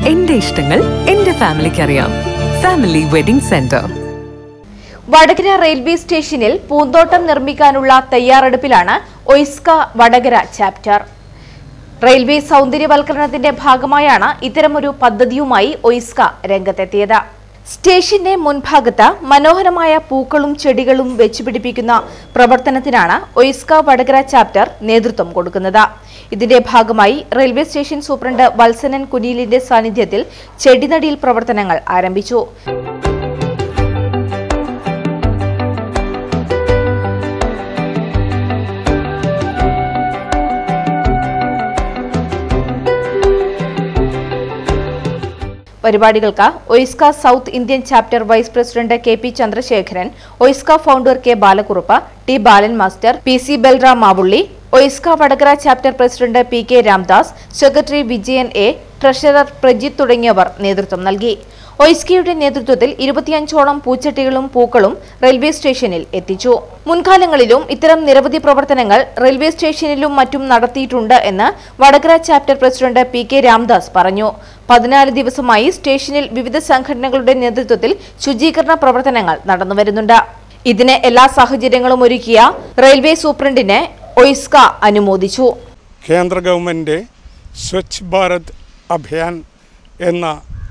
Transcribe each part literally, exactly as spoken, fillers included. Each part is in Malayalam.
എന്റെ ഇഷ്ടങ്ങൾ എന്റെ ഫാമിലിക്ക് അറിയാം. Family wedding centre. Vadakara railway സ്റ്റേഷനിൽ പൂന്തോട്ടം നിർമ്മിക്കാനുള്ള തയ്യാറെടുപ്പിലാണ് ഒയ്സ്ക വടകര ചാപ്റ്റർ. റെയിൽവേ സൗന്ദര്യവൽക്കരണത്തിന്റെ ഭാഗമായാണ് ഇത്തരമൊരു പദ്ധതിയുമായി ഒയ്സ്ക രംഗത്തെത്തിയത്. സ്റ്റേഷന്റെ മുൻഭാഗത്ത് മനോഹരമായ പൂക്കളും ചെടികളും വെച്ചുപിടിപ്പിക്കുന്ന പ്രവർത്തനത്തിനാണ് ഒയ്സ്ക വടകര ചാപ്റ്റർ നേതൃത്വം കൊടുക്കുന്നത്. ഇതിന്റെ ഭാഗമായി റെയിൽവേ സ്റ്റേഷൻ സൂപ്രണ്ട് വത്സനൻ കുനിയിലിന്റെ സാന്നിധ്യത്തിൽ ചെടിനടിയിൽ പ്രവർത്തനങ്ങൾ ആരംഭിച്ചു. പരിപാടികൾക്ക് OISCA South Indian chapter vice president K P Chandrasekharan, OISCA founder K Balakurup, T Balan master, P C Balram Mavulli, OISCA Vadakara chapter president P K Ramdas, secretary Vijayan A, treasurer Prajith തുടങ്ങിയവർ നേതൃത്വം നൽകി. ഒയ്സ്കയുടെ നേതൃത്വത്തിൽ ഇരുപത്തിയഞ്ചോളം പൂച്ചട്ടികളും പൂക്കളും റെയിൽവേ സ്റ്റേഷനിൽ എത്തിച്ചു. മുൻകാലങ്ങളിലും ഇത്തരം നിരവധി പ്രവർത്തനങ്ങൾ റെയിൽവേ സ്റ്റേഷനിലും മറ്റും നടത്തിയിട്ടുണ്ട് എന്ന് Vadakara chapter president P K Ramdas പറഞ്ഞു. പതിനാല് ദിവസമായി സ്റ്റേഷനിൽ വിവിധ സംഘടനകളുടെ നേതൃത്വത്തിൽ ശുചീകരണ പ്രവർത്തനങ്ങൾ നടന്നുവരുന്നുണ്ട്. ഇതിന് എല്ലാ സാഹചര്യങ്ങളും ഒരുക്കിയ റെയിൽവേ സൂപ്രണ്ടിനെ ഒയ്സ്ക അനുമോദിച്ചു. കേന്ദ്ര ഗവൺമെന്റ് സ്വച്ഛ് ഭാരത് അഭിയാൻ എന്ന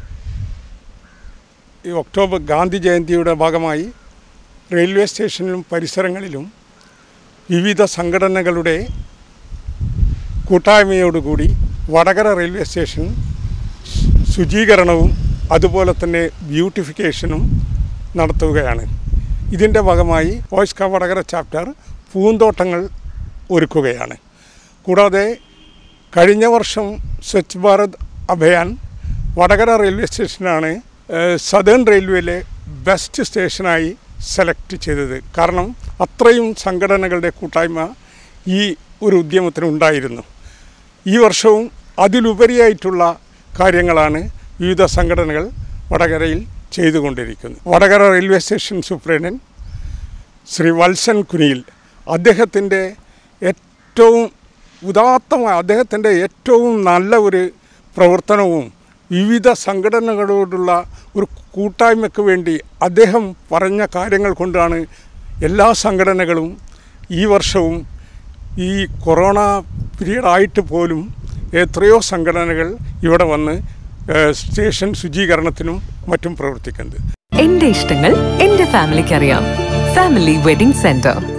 ഈ ഒക്ടോബർ ഗാന്ധി ജയന്തിയുടെ ഭാഗമായി റെയിൽവേ സ്റ്റേഷനിലും പരിസരങ്ങളിലും വിവിധ സംഘടനകളുടെ കൂട്ടായ്മയോടുകൂടി വടകര റെയിൽവേ സ്റ്റേഷൻ ശുചീകരണവും അതുപോലെ തന്നെ ബ്യൂട്ടിഫിക്കേഷനും നടത്തുകയാണ്. ഇതിൻ്റെ ഭാഗമായി ഒയ്സ്ക വടകര ചാപ്റ്റർ പൂന്തോട്ടങ്ങൾ ഒരുക്കുകയാണ്. കൂടാതെ കഴിഞ്ഞ വർഷം സ്വച്ഛ് ഭാരത് അഭിയാൻ വടകര റെയിൽവേ സ്റ്റേഷനാണ് സദേൺ റെയിൽവേയിലെ ബെസ്റ്റ് സ്റ്റേഷനായി സെലക്ട് ചെയ്തത്. കാരണം അത്രയും സംഘടനകളുടെ കൂട്ടായ്മ ഈ ഒരു ഉദ്യമത്തിനുണ്ടായിരുന്നു. ഈ വർഷവും അതിലുപരിയായിട്ടുള്ള കാര്യങ്ങളാണ് വിവിധ സംഘടനകൾ വടകരയിൽ ചെയ്തുകൊണ്ടിരിക്കുന്നത്. Vadakara railway station superintendent Shri Valsan Kuniyil അദ്ദേഹത്തിൻ്റെ ഏറ്റവും ഉദാത്തമായ അദ്ദേഹത്തിൻ്റെ ഏറ്റവും നല്ല ഒരു പ്രവർത്തനവും വിവിധ സംഘടനകളോടുള്ള ഒരു കൂട്ടായ്മയ്ക്ക് വേണ്ടി അദ്ദേഹം പറഞ്ഞ കാര്യങ്ങൾ കൊണ്ടാണ് എല്ലാ സംഘടനകളും ഈ വർഷവും ഈ കൊറോണ പീരീഡായിട്ട് പോലും എത്രയോ സംഘടനകൾ ഇവിടെ വന്ന് സ്റ്റേഷൻ ശുചീകരണത്തിനും മറ്റും പ്രവർത്തിക്കുന്നത്. എന്റെ ഇഷ്ടങ്ങൾ എന്റെ ഫാമിലിക്ക് അറിയാം. Family wedding centre.